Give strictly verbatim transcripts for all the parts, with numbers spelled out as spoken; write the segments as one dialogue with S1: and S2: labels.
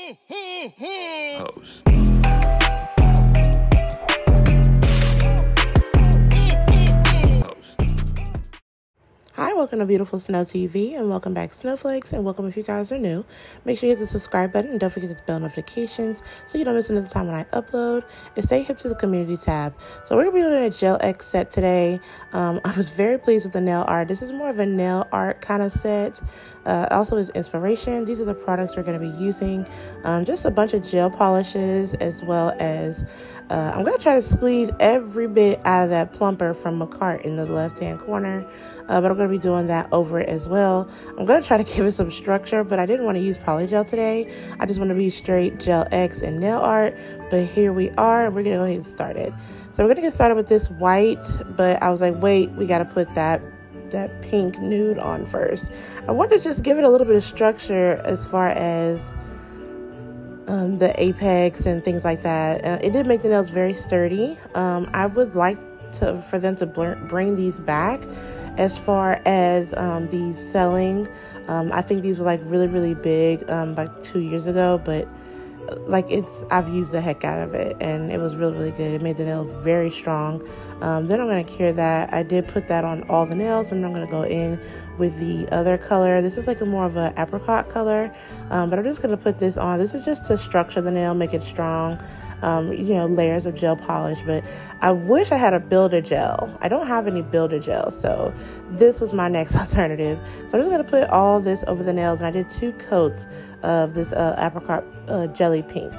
S1: Hoes.
S2: Hi, welcome to Beautiful Snow T V, and welcome back Snowflakes, and welcome if you guys are new. Make sure you hit the subscribe button and don't forget to hit the bell notifications so you don't miss another time when I upload, and stay hip to the community tab. So we're going to be doing a Gelx set today. Um, I was very pleased with the nail art. This is more of a nail art kind of set. Uh, also is inspiration. These are the products we're going to be using. Um, just a bunch of gel polishes, as well as uh, I'm going to try to squeeze every bit out of that plumper from a cart in the left hand corner. Uh, but I'm going to be doing that over it as well. I'm going to try to give it some structure, but I didn't want to use polygel today. I just want to be straight Gelx and nail art. But here we are. We're going to go ahead and start it. So we're going to get started with this white, but I was like, wait, we got to put that that pink nude on first. I want to just give it a little bit of structure as far as um, the apex and things like that. Uh, it did make the nails very sturdy. Um, I would like to for them to bring these back. As far as um, these selling, um, I think these were like really, really big um, like two years ago, but like it's, I've used the heck out of it and it was really, really good. It made the nail very strong. Um, then I'm going to cure that. I did put that on all the nails, and I'm going to go in with the other color. This is like a more of an apricot color, um, but I'm just going to put this on. This is just to structure the nail, make it strong. Um, you know, layers of gel polish, but I wish I had a builder gel. I don't have any builder gel, so this was my next alternative. So I'm just going to put all this over the nails, and I did two coats of this uh, apricot uh, jelly pink.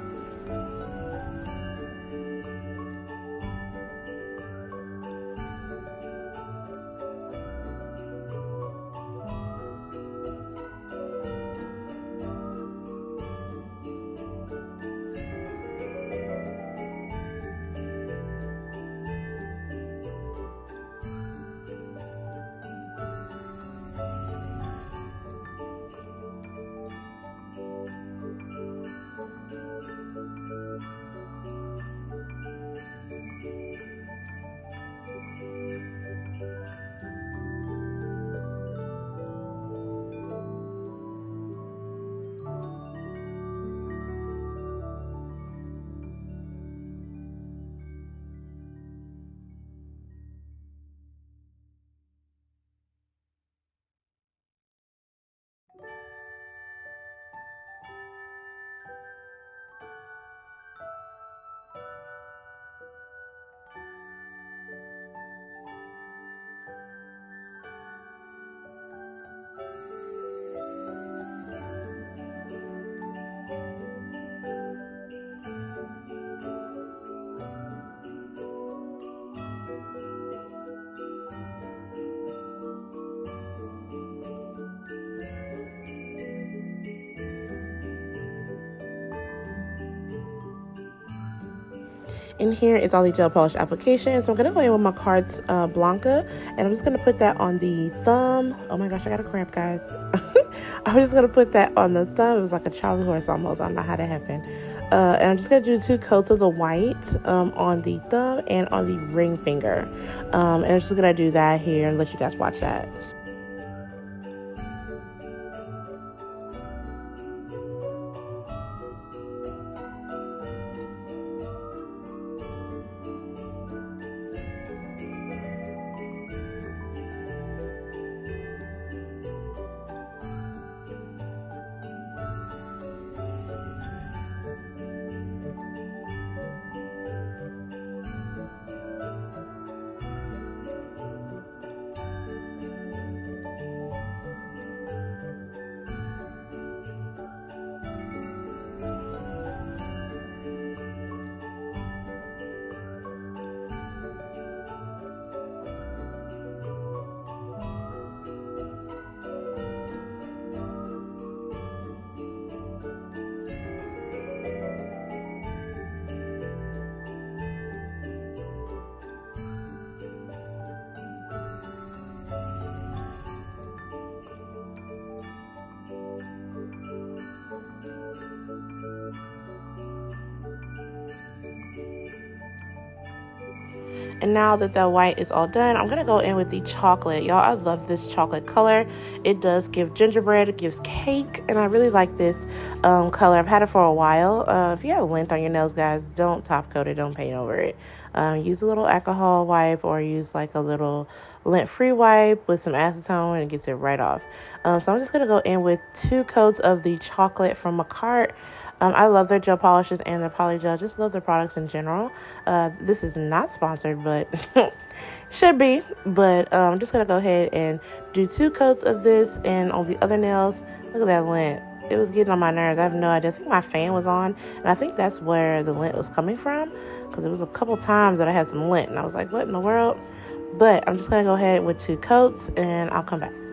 S2: In here is all the gel polish applications. So I'm going to go in with my Cards uh, Blanca, and I'm just going to put that on the thumb. Oh my gosh, I got a cramp, guys. I was just going to put that on the thumb. It was like a Charlie horse almost. I don't know how that happened. Uh, and I'm just going to do two coats of the white um, on the thumb and on the ring finger. Um, and I'm just going to do that here and let you guys watch that. And now that the white is all done, I'm going to go in with the chocolate. Y'all, I love this chocolate color. It does give gingerbread, it gives cake, and I really like this um, color. I've had it for a while. Uh, if you have lint on your nails, guys, don't top coat it. Don't paint over it. Um, use a little alcohol wipe or use like a little lint-free wipe with some acetone and it gets it right off. Um, so I'm just going to go in with two coats of the chocolate from Macart. Um, I love their gel polishes and their poly gel. Just love their products in general. Uh, this is not sponsored, but should be. But um, I'm just going to go ahead and do two coats of this. And on the other nails, look at that lint. It was getting on my nerves. I have no idea. I think my fan was on. And I think that's where the lint was coming from. Because it was a couple times that I had some lint. And I was like, what in the world? But I'm just going to go ahead with two coats. And I'll come back.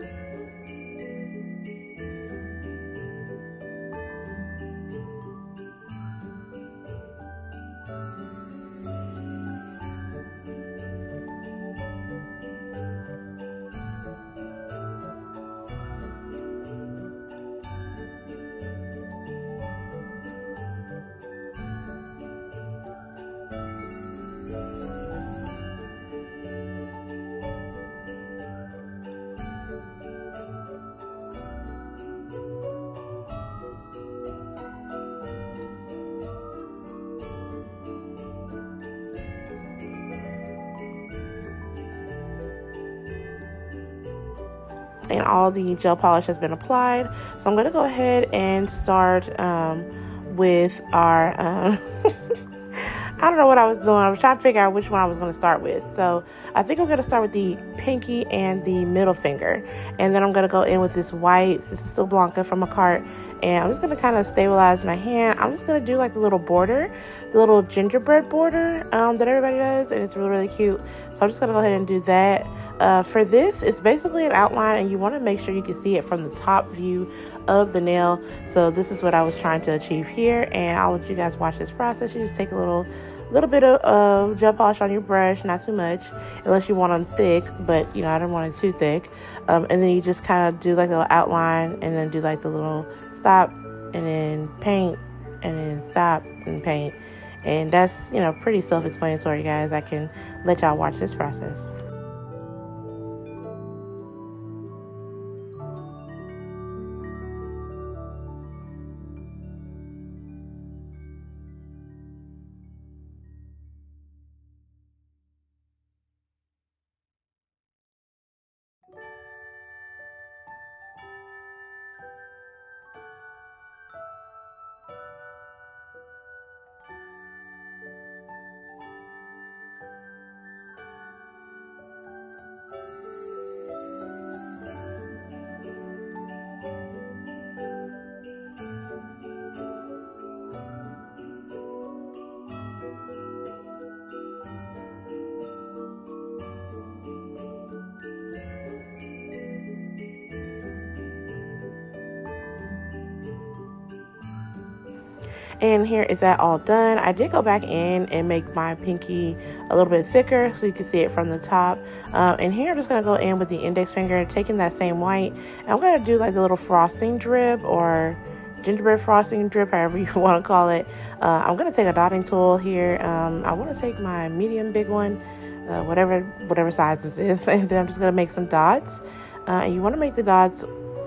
S2: And all the gel polish has been applied. So I'm going to go ahead and start um, with our, um, I don't know what I was doing. I was trying to figure out which one I was going to start with. So I think I'm going to start with the pinky and the middle finger. And then I'm going to go in with this white, this is still Blanca from Macart. And I'm just going to kind of stabilize my hand. I'm just going to do like the little border, the little gingerbread border um, that everybody does. And it's really, really cute. So I'm just going to go ahead and do that. Uh, for this, it's basically an outline and you want to make sure you can see it from the top view of the nail. So this is what I was trying to achieve here, and I'll let you guys watch this process. You just take a little little bit of uh, gel polish on your brush, not too much, unless you want them thick, but you know, I don't want it too thick. Um, and then you just kind of do like a little outline and then do like the little stop and then paint and then stop and paint. And that's, you know, pretty self-explanatory, guys. I can let y'all watch this process. And here is that all done. I did go back in and make my pinky a little bit thicker so you can see it from the top. Um, and here I'm just going to go in with the index finger, taking that same white. And I'm going to do like a little frosting drip or gingerbread frosting drip, however you want to call it. Uh, I'm going to take a dotting tool here. Um, I want to take my medium big one, uh, whatever, whatever size this is. And then I'm just going to make some dots. Uh, and you want to make the dots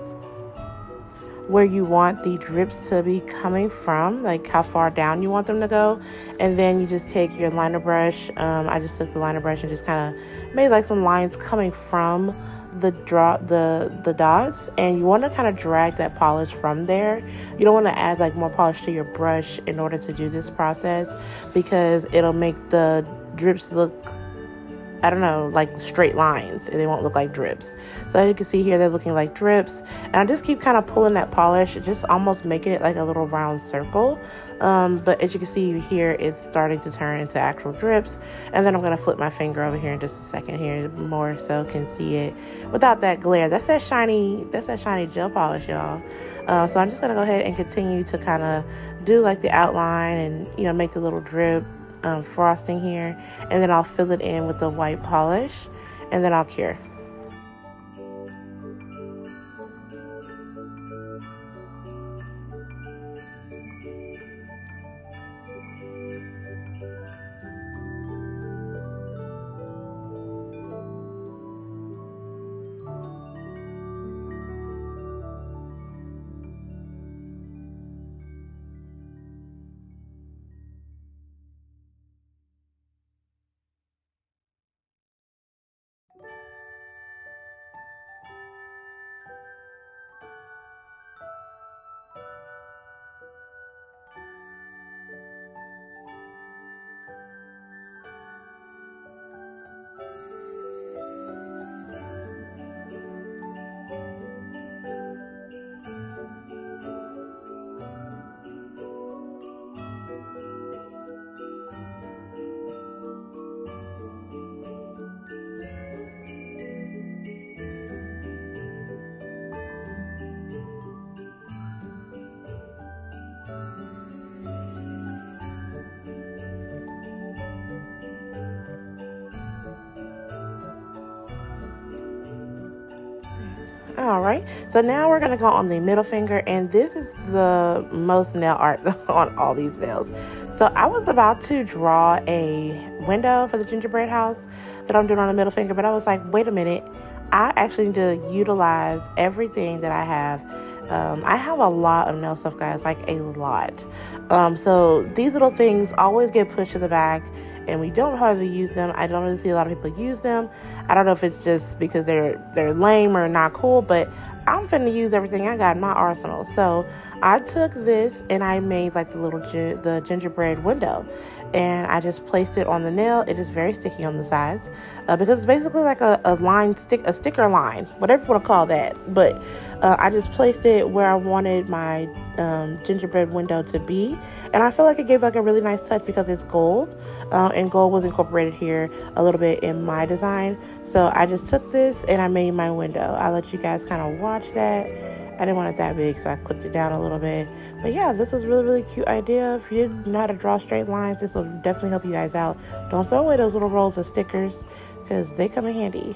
S2: where you want the drips to be coming from, like how far down you want them to go. And then you just take your liner brush. Um, I just took the liner brush and just kind of made like some lines coming from the draw the the dots, and you want to kind of drag that polish from there. You don't want to add like more polish to your brush in order to do this process, because it'll make the drips look, I don't know, like straight lines, and they won't look like drips. So as you can see here, they're looking like drips. And I just keep kind of pulling that polish, just almost making it like a little round circle. Um, but as you can see here, it's starting to turn into actual drips. And then I'm going to flip my finger over here in just a second here, more so can see it without that glare. That's that shiny, that's that shiny gel polish, y'all. Uh, so I'm just going to go ahead and continue to kind of do like the outline and, you know, make the little drip Um, frosting here, and then I'll fill it in with the white polish, and then I'll cure. All right, so now we're gonna go on the middle finger, and this is the most nail art on all these nails. So I was about to draw a window for the gingerbread house that I'm doing on the middle finger, but I was like, wait a minute, I actually need to utilize everything that I have. Um, I have a lot of nail stuff, guys, like a lot. Um, so these little things always get pushed to the back, and we don't hardly use them. I don't really see a lot of people use them. I don't know if it's just because they're they're lame or not cool, but I'm finna use everything I got in my arsenal. So I took this and I made like the little gi- the gingerbread window, and I just placed it on the nail. It is very sticky on the sides uh, because it's basically like a, a line stick, a sticker line, whatever you want to call that. But uh, I just placed it where I wanted my um, gingerbread window to be, and I feel like it gave like a really nice touch because it's gold, uh, and gold was incorporated here a little bit in my design. So I just took this and I made my window. I'll let you guys kind of watch that. I didn't want it that big, so I clipped it down a little bit. But yeah, this was a really, really cute idea. If you didn't know how to draw straight lines, this will definitely help you guys out. Don't throw away those little rolls of stickers because they come in handy.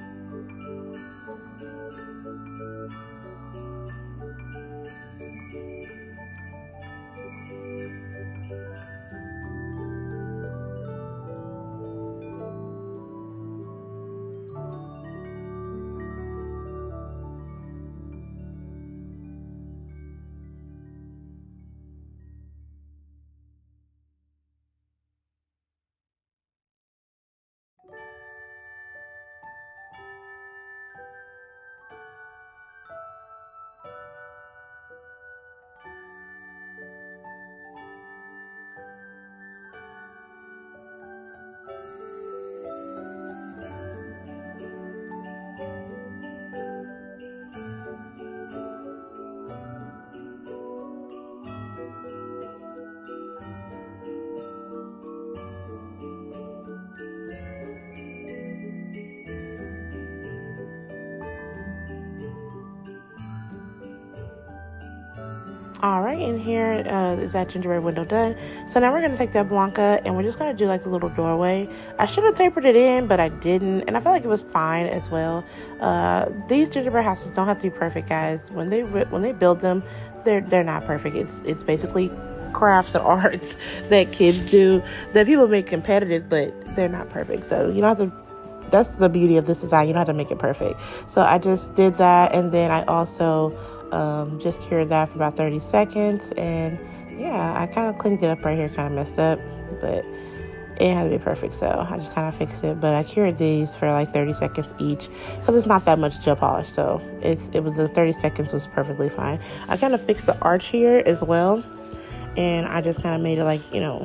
S2: All right, and here uh, is that gingerbread window done. So now we're going to take that Blanca, and we're just going to do like the little doorway. I should have tapered it in, but I didn't, and I feel like it was fine as well. Uh, these gingerbread houses don't have to be perfect, guys. When they when they build them, they're they're not perfect. It's it's basically crafts and arts that kids do that people make competitive, but they're not perfect. So you don't have to. That's the beauty of this design. You don't have to make it perfect. So I just did that, and then I also um, just cured that for about thirty seconds. And yeah, I kind of cleaned it up right here, kind of messed up, but it had to be perfect. So I just kind of fixed it. But I cured these for like thirty seconds each because it's not that much gel polish. So it's it was the thirty seconds was perfectly fine. I kind of fixed the arch here as well, and I just kind of made it like, you know,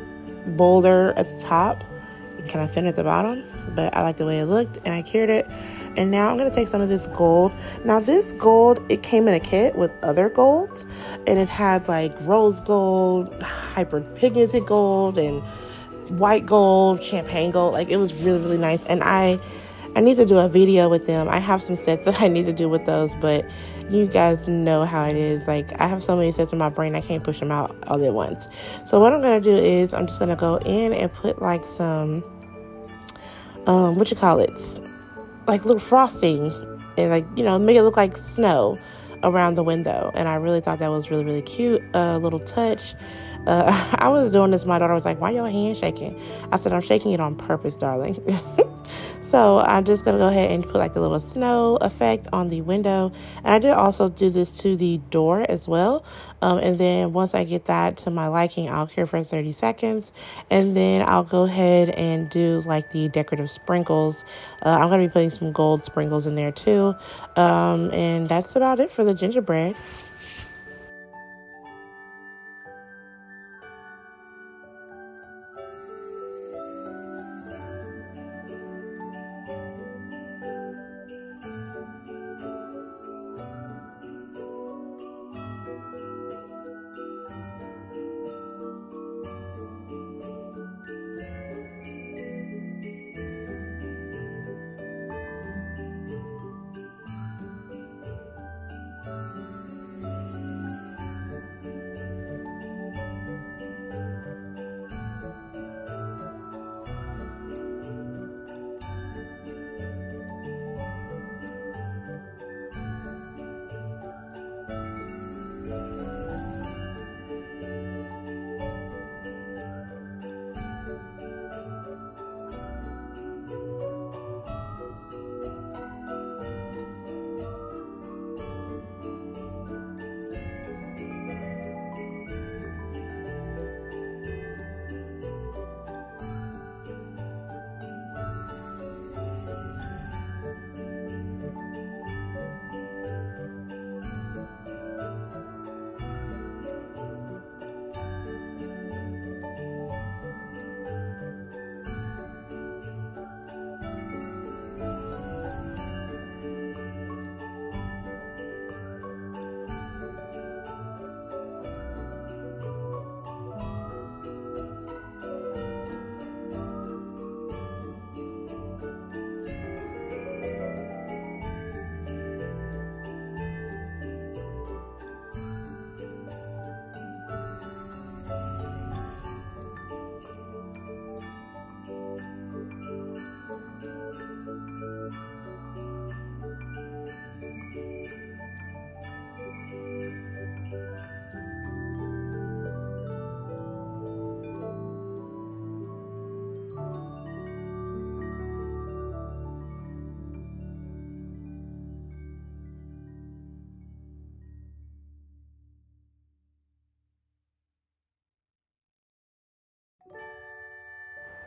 S2: bolder at the top and kind of thin at the bottom. But I like the way it looked, and I cured it. And now I'm going to take some of this gold. Now this gold, it came in a kit with other golds, and it had like rose gold, hyper pigmented gold, and white gold, champagne gold. Like it was really, really nice. And I I need to do a video with them. I have some sets that I need to do with those, but you guys know how it is. Like I have so many sets in my brain, I can't push them out all at once. So what I'm going to do is I'm just going to go in and put like some um what you call it, like little frosting, and like, you know, make it look like snow around the window. And I really thought that was really, really cute. A uh, little touch. Uh, I was doing this. My daughter was like, why your hand shaking? I said, I'm shaking it on purpose, darling. So I'm just going to go ahead and put like the little snow effect on the window. And I did also do this to the door as well. Um, and then once I get that to my liking, I'll cure for thirty seconds. And then I'll go ahead and do like the decorative sprinkles. Uh, I'm going to be putting some gold sprinkles in there too. Um, and that's about it for the gingerbread.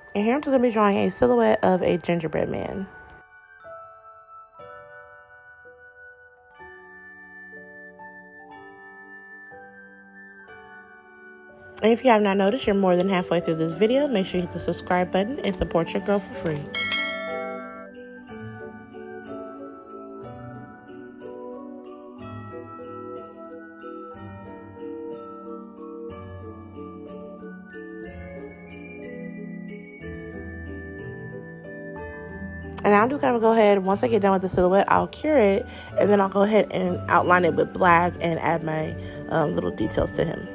S2: And here I'm just going to be drawing a silhouette of a gingerbread man. And if you have not noticed, you're more than halfway through this video. Make sure you hit the subscribe button and support your girl for free. And I'm just going to go ahead, once I get done with the silhouette, I'll cure it, and then I'll go ahead and outline it with black and add my um, little details to him.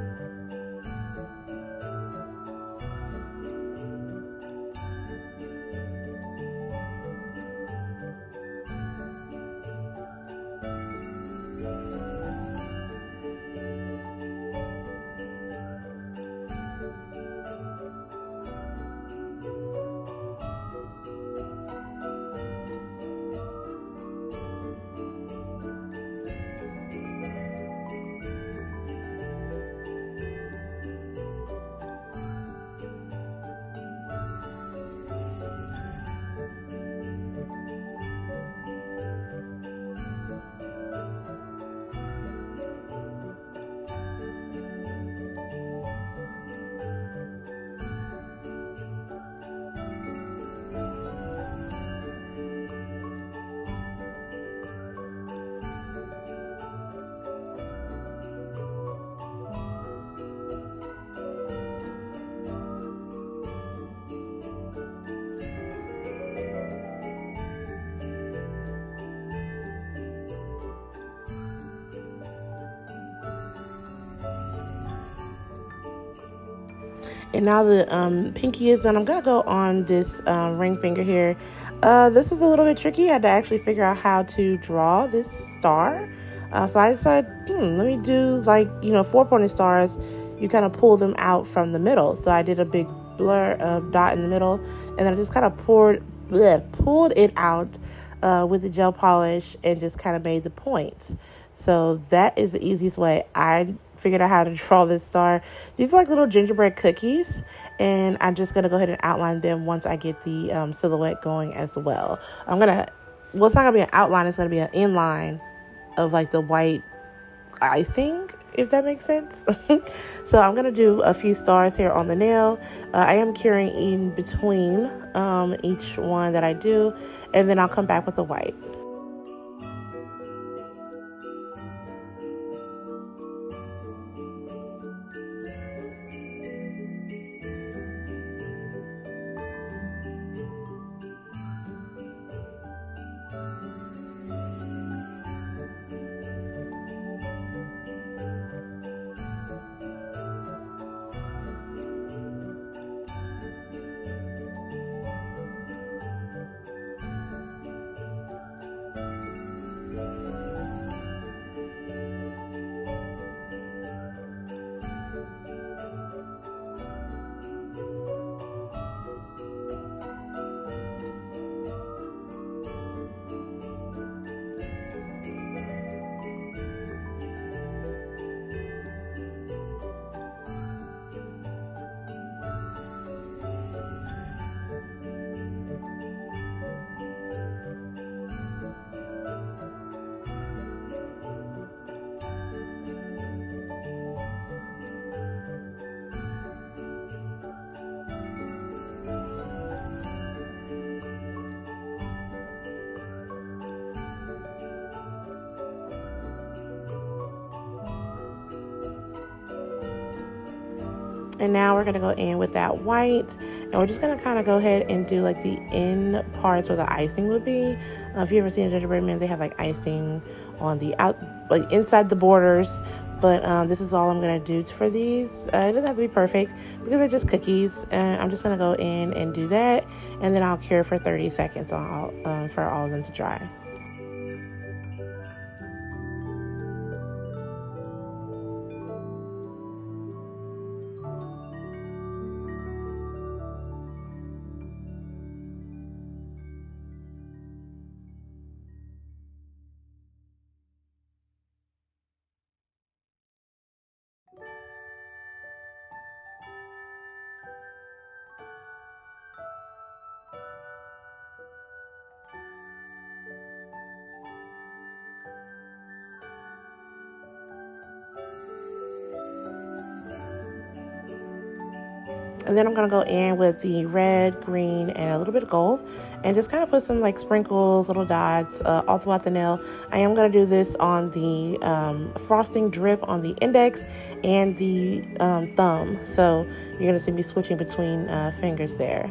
S2: And now the um, pinky is done, I'm going to go on this um, ring finger here. Uh, this is a little bit tricky. I had to actually figure out how to draw this star. Uh, so I decided, hmm, let me do like, you know, four pointed stars. You kind of pull them out from the middle. So I did a big blur uh, dot in the middle. And then I just kind of poured, bleh, pulled it out uh, with the gel polish and just kind of made the points. So that is the easiest way. I figured out how to draw this star. These are like little gingerbread cookies, and I'm just going to go ahead and outline them once I get the um, silhouette going as well. I'm going to, well, it's not going to be an outline. It's going to be an inline of like the white icing, if that makes sense. So I'm going to do a few stars here on the nail. Uh, I am curing in between um, each one that I do, and then I'll come back with the white. And now we're going to go in with that white, and we're just going to kind of go ahead and do like the end parts where the icing would be. Uh, if you ever seen a gingerbread man, they have like icing on the out, like inside the borders. But um, this is all I'm going to do for these. Uh, it doesn't have to be perfect because they're just cookies. And I'm just going to go in and do that, and then I'll cure for thirty seconds on all, um, for all of them to dry. And then I'm going to go in with the red, green, and a little bit of gold. And just kind of put some like sprinkles, little dots uh, all throughout the nail. I am going to do this on the um, frosting drip on the index and the um, thumb. So you're going to see me switching between uh, fingers there.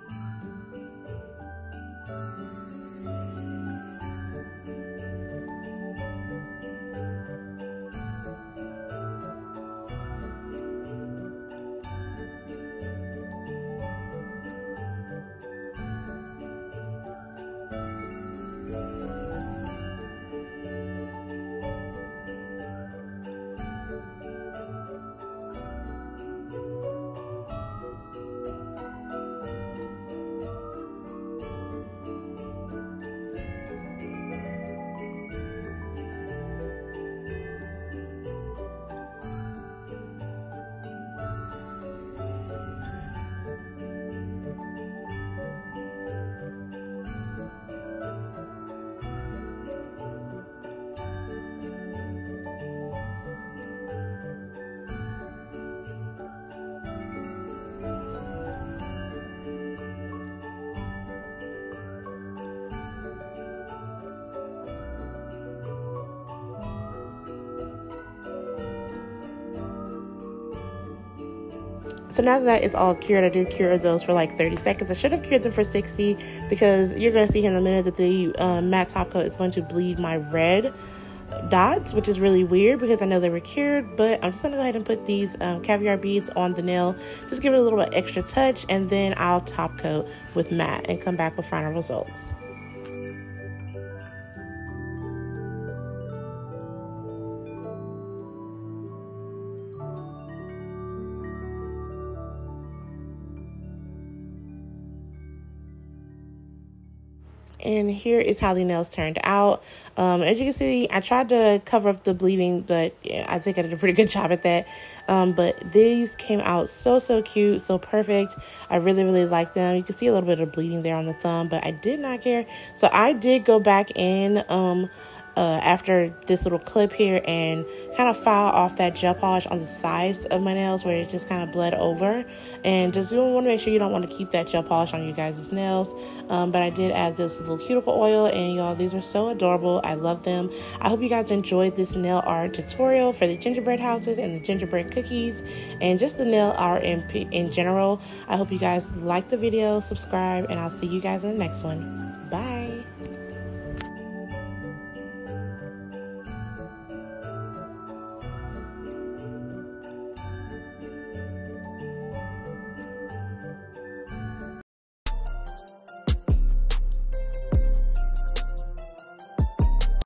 S2: So now that it's all cured, I did cure those for like thirty seconds. I should have cured them for sixty because you're going to see in a minute that the uh, matte top coat is going to bleed my red dots, which is really weird because I know they were cured. But I'm just going to go ahead and put these um, caviar beads on the nail. Just give it a little bit extra touch, and then I'll top coat with matte and come back with final results. And here is how the nails turned out. Um, as you can see, I tried to cover up the bleeding, but yeah, I think I did a pretty good job at that. Um, but these came out so, so cute, so perfect. I really, really like them. You can see a little bit of bleeding there on the thumb, but I did not care. So I did go back in um, uh, after this little clip here and kind of file off that gel polish on the sides of my nails where it just kind of bled over. And just you want to make sure you don't want to keep that gel polish on you guys' nails. Um, but I did add this little cuticle oil, and y'all, these are so adorable. I love them. I hope you guys enjoyed this nail art tutorial for the gingerbread houses and the gingerbread cookies and just the nail art in, in general. I hope you guys like the video, subscribe, and I'll see you guys in the next one. Bye.